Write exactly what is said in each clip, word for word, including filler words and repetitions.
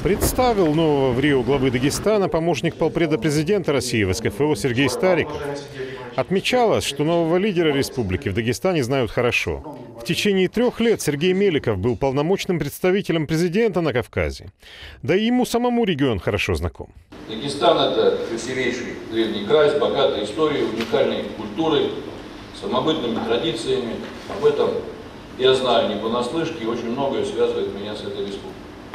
Представил нового в Рио главы Дагестана помощник полпреда президента России в СКФО Сергей Стариков. Отмечалось, что нового лидера республики в Дагестане знают хорошо. В течение трех лет Сергей Меликов был полномочным представителем президента на Кавказе. Да и ему самому регион хорошо знаком. Дагестан – это красивейший древний край с богатой историей, уникальной культурой, самобытными традициями. Об этом я знаю не понаслышке, и очень многое связывает меня с этой республикой.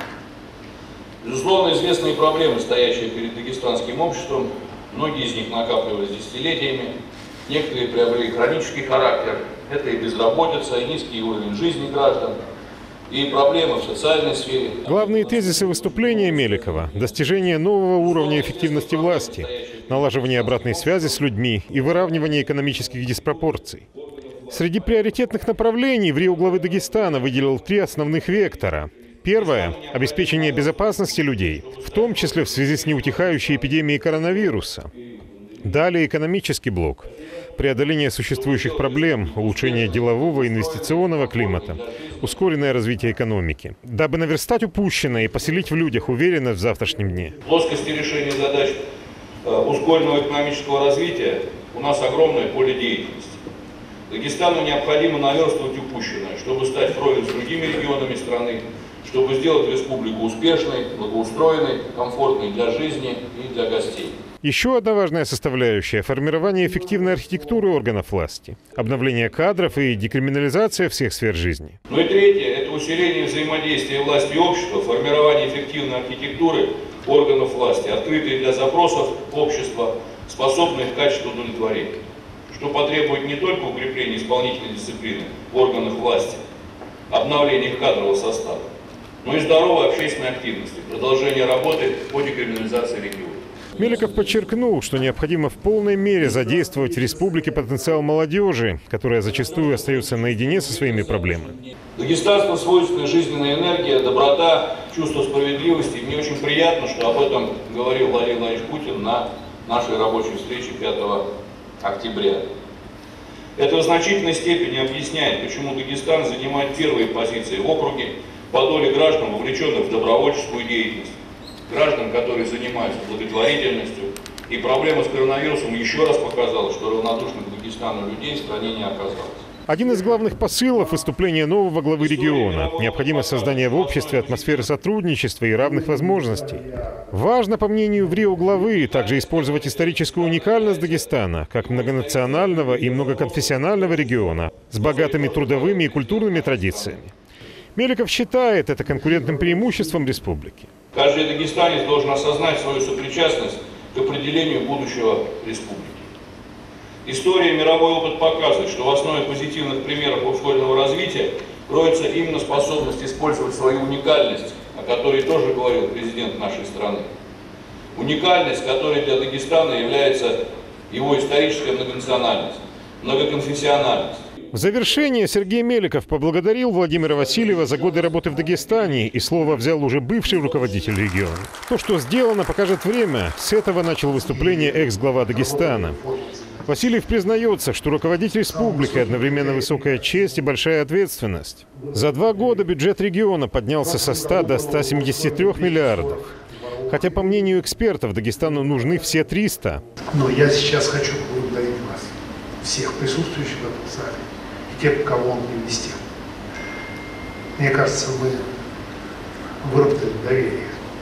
Безусловно, известные проблемы, стоящие перед дагестанским обществом, многие из них накапливались десятилетиями, некоторые приобрели хронический характер. Это и безработица, и низкий уровень жизни граждан, и проблемы в социальной сфере. Главные тезисы выступления Меликова – достижение нового уровня эффективности власти, налаживание обратной связи с людьми и выравнивание экономических диспропорций. Среди приоритетных направлений в Рио главы Дагестана выделил три основных вектора. Первое – обеспечение безопасности людей, в том числе в связи с неутихающей эпидемией коронавируса. Далее экономический блок – преодоление существующих проблем, улучшение делового и инвестиционного климата, ускоренное развитие экономики, дабы наверстать упущенное и поселить в людях уверенность в завтрашнем дне. В плоскости решения задач ускоренного экономического развития у нас огромное поле деятельности. Дагестану необходимо наверстывать упущенное, чтобы стать вровень с другими регионами страны, чтобы сделать республику успешной, благоустроенной, комфортной для жизни и для гостей. Еще одна важная составляющая – формирование эффективной архитектуры органов власти, обновление кадров и декриминализация всех сфер жизни. Ну и третье – это усиление взаимодействия власти и общества, формирование эффективной архитектуры органов власти, открытой для запросов общества, способных к качеству удовлетворения, что потребует не только укрепления исполнительной дисциплины в органах власти, обновления их кадрового состава, но и здоровой общественной активности, продолжение работы по декриминализации региона. Меликов подчеркнул, что необходимо в полной мере задействовать в республике потенциал молодежи, которая зачастую остается наедине со своими проблемами. Дагестанцам свойственна жизненная энергия, доброта, чувство справедливости. И мне очень приятно, что об этом говорил Владимир Владимирович Путин на нашей рабочей встрече пятого октября. Это в значительной степени объясняет, почему Дагестан занимает первые позиции в округе по доле граждан, вовлеченных в добровольческую деятельность. Граждан, которые занимаются благотворительностью. И проблема с коронавирусом еще раз показала, что равнодушных к Дагестану людей в стране не оказалось. Один из главных посылов выступления нового главы региона – необходимость создания в обществе атмосферы сотрудничества и равных возможностей. Важно, по мнению в Рио главы, также использовать историческую уникальность Дагестана как многонационального и многоконфессионального региона с богатыми трудовыми и культурными традициями. Меликов считает это конкурентным преимуществом республики. Каждый дагестанец должен осознать свою сопричастность к определению будущего республики. История и мировой опыт показывают, что в основе позитивных примеров ускоренного развития кроется именно способность использовать свою уникальность, о которой тоже говорил президент нашей страны. Уникальность, которой для Дагестана является его историческая многонациональность, многоконфессиональность. В завершение Сергей Меликов поблагодарил Владимира Васильева за годы работы в Дагестане, и слово взял уже бывший руководитель региона. То, что сделано, покажет время. С этого начал выступление экс-глава Дагестана. Васильев признается, что руководить республикой одновременно высокая честь и большая ответственность. За два года бюджет региона поднялся со ста до ста семидесяти трёх миллиардов. Хотя, по мнению экспертов, Дагестану нужны все триста. Но я сейчас хочу поблагодарить вас, всех присутствующих в этом зале, и тех, кого он не вместил. Мне кажется, мы выработали доверие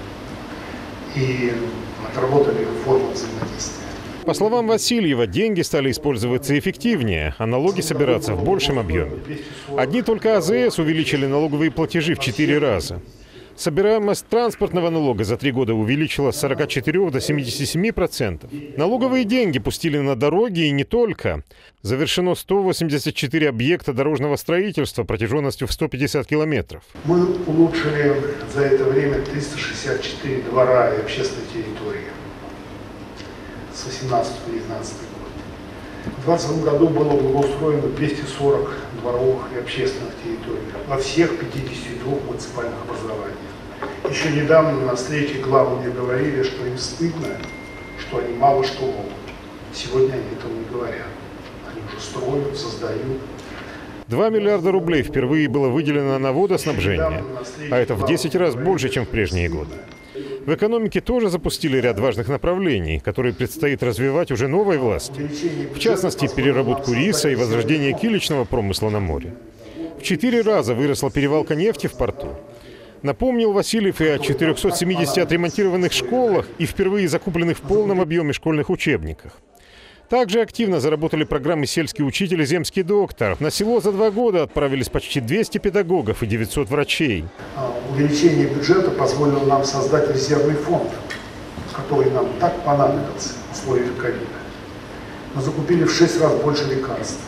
и отработали форму взаимодействия. По словам Васильева, деньги стали использоваться эффективнее, а налоги собираться в большем объеме. Одни только АЗС увеличили налоговые платежи в четыре раза. Собираемость транспортного налога за три года увеличилась с сорока четырёх до семидесяти семи процентов. Налоговые деньги пустили на дороги и не только. Завершено сто восемьдесят четыре объекта дорожного строительства протяженностью в сто пятьдесят километров. Мы улучшили за это время триста шестьдесят четыре двора и общественной территории с восемнадцатого по девятнадцатый год. В двадцатом году было благоустроено двести сорок дворовых и общественных территорий во всех пятидесяти двух муниципальных образованиях. Еще недавно на встрече главы мне говорили, что им стыдно, что они мало что могут. Сегодня они этого не говорят. Они уже строят, создают. два миллиарда рублей впервые было выделено на водоснабжение, а это в десять раз больше, чем в прежние годы. В экономике тоже запустили ряд важных направлений, которые предстоит развивать уже новой власти. В частности, переработку риса и возрождение киличного промысла на море. В четыре раза выросла перевалка нефти в порту. Напомнил Васильев и о четырёхсот семидесяти отремонтированных школах и впервые закупленных в полном объеме школьных учебниках. Также активно заработали программы «Сельский учитель» и «Земский доктор». На село за два года отправились почти двести педагогов и девятьсот врачей. Увеличение бюджета позволило нам создать резервный фонд, который нам так понадобился в условиях ковида. Мы закупили в шесть раз больше лекарств,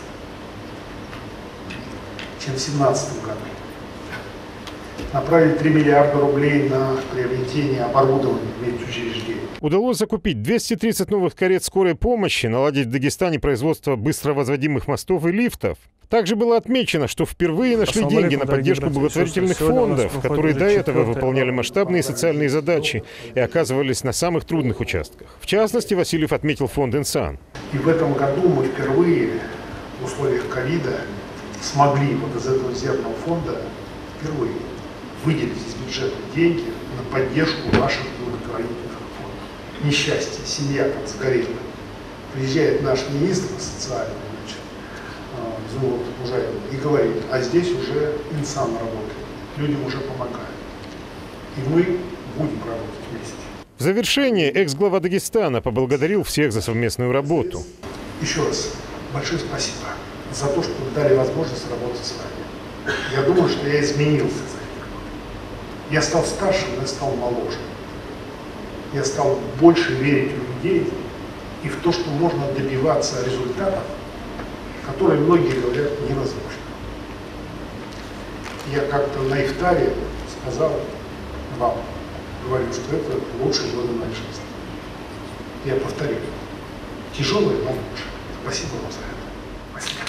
чем в две тысячи семнадцатом году. Направили три миллиарда рублей на приобретение оборудования в медучреждениях. Удалось закупить двести тридцать новых карет скорой помощи, наладить в Дагестане производство быстро возводимых мостов и лифтов. Также было отмечено, что впервые нашли деньги на поддержку благотворительных фондов, которые до этого выполняли масштабные социальные задачи и оказывались на самых трудных участках. В частности, Васильев отметил фонд «Инсан». И в этом году мы впервые в условиях ковида смогли вот из этого резервного фонда впервые выделить из бюджета деньги на поддержку наших благотворительных фондов. Несчастье, семья там сгорела. Приезжает наш министр социальный, значит, Зулот Мужаев, и говорит, а здесь уже Инсан работает, людям уже помогают. И мы будем работать вместе. В завершение экс-глава Дагестана поблагодарил всех за совместную работу. Еще раз большое спасибо за то, что дали возможность работать с вами. Я думаю, что я изменился за это. Я стал старше, но я стал моложе. Я стал больше верить в людей и в то, что можно добиваться результатов, которые многие говорят невозможно. Я как-то на ифтаре сказал вам, говорю, что это лучшие годы моей жизни. Я повторю, тяжелые, но лучше. Спасибо вам за это. Спасибо.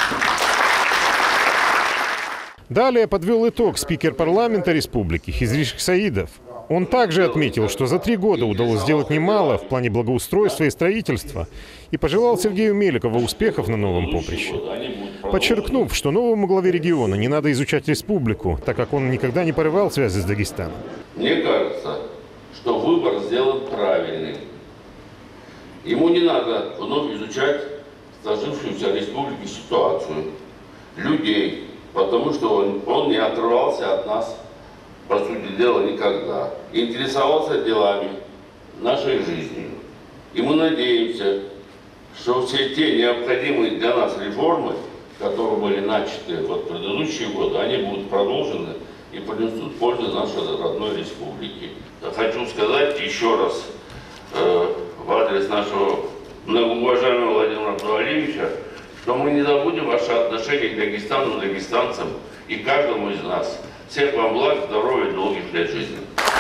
Далее подвел итог спикер парламента республики Хизриш Саидов. Он также отметил, что за три года удалось сделать немало в плане благоустройства и строительства, и пожелал Сергею Меликову успехов на новом поприще. Подчеркнув, что новому главе региона не надо изучать республику, так как он никогда не порывал связи с Дагестаном. Мне кажется, что выбор сделан правильный. Ему не надо вновь изучать сложившуюся в республике ситуацию, людей, потому что он, он не отрывался от нас, по сути дела, никогда. Интересовался делами нашей жизни. И мы надеемся, что все те необходимые для нас реформы, которые были начаты вот в предыдущие годы, они будут продолжены и принесут пользу нашей родной республике. Я хочу сказать еще раз э, в адрес нашего многоуважаемого Владимира Абдуалиевича, что мы не забудем ваши отношения к Дагестану, дагестанцам и каждому из нас. Всех вам благ, здоровья и долгих лет жизни.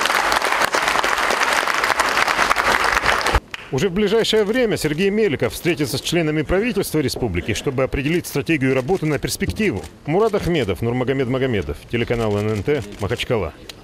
Уже в ближайшее время Сергей Меликов встретится с членами правительства республики, чтобы определить стратегию работы на перспективу. Мурат Ахмедов, Нурмагомед Магомедов, телеканал эн эн тэ, Махачкала.